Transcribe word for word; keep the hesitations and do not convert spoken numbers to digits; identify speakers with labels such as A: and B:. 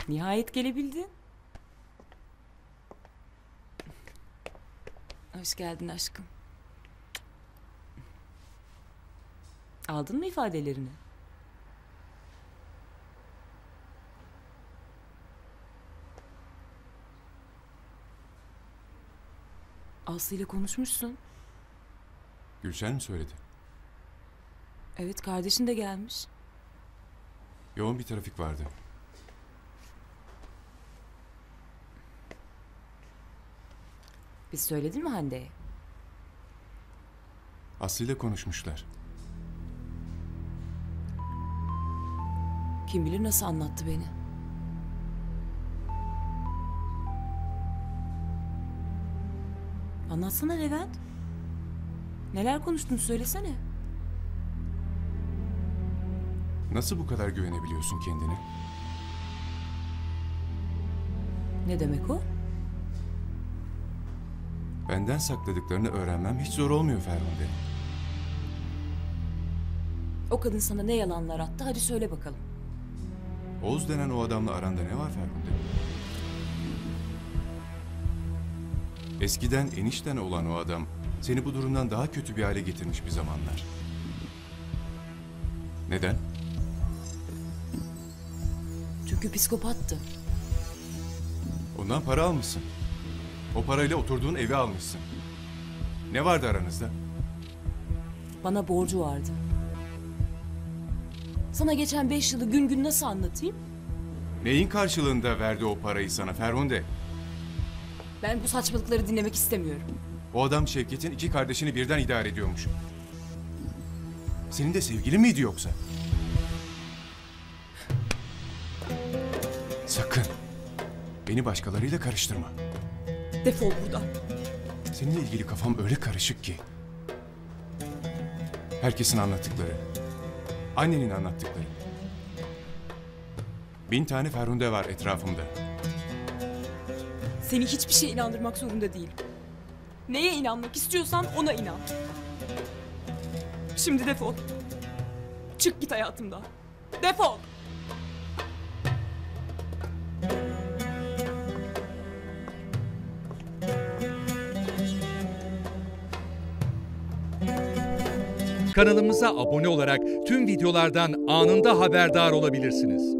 A: Nihayet gelebildin. Hoş geldin aşkım. Aldın mı ifadelerini? Aslı ile konuşmuşsun.
B: Gülşen mi söyledi?
A: Evet, kardeşin de gelmiş.
B: Yoğun bir trafik vardı.
A: Biz söyledin mi Hande'ye?
B: Aslı ile konuşmuşlar.
A: Kim bilir nasıl anlattı beni. Anlatsana Levent. Neler konuştun söylesene.
B: Nasıl bu kadar güvenebiliyorsun kendine?
A: Ne demek o?
B: Benden sakladıklarını öğrenmem hiç zor olmuyor Ferhunde.
A: O kadın sana ne yalanlar attı, hadi söyle bakalım.
B: Oğuz denen o adamla aranda ne var Ferhunde? Eskiden enişten olan o adam seni bu durumdan daha kötü bir hale getirmiş bir zamanlar. Neden?
A: Çünkü psikopattı.
B: Ondan para almışsın. O parayla oturduğun evi almışsın. Ne vardı aranızda?
A: Bana borcu vardı. Sana geçen beş yılı gün gün nasıl anlatayım?
B: Neyin karşılığında verdi o parayı sana Ferhunde?
A: Ben bu saçmalıkları dinlemek istemiyorum.
B: O adam Şevket'in iki kardeşini birden idare ediyormuş. Senin de sevgilin miydi yoksa? Sakın. Beni başkalarıyla karıştırma.
A: Defol buradan.
B: Seninle ilgili kafam öyle karışık ki. Herkesin anlattıkları. Annenin anlattıkları. Bin tane Ferhunde var etrafımda.
A: Seni hiçbir şeye inandırmak zorunda değilim. Neye inanmak istiyorsan ona inan. Şimdi defol. Çık git hayatımdan. Defol.
C: Kanalımıza abone olarak tüm videolardan anında haberdar olabilirsiniz.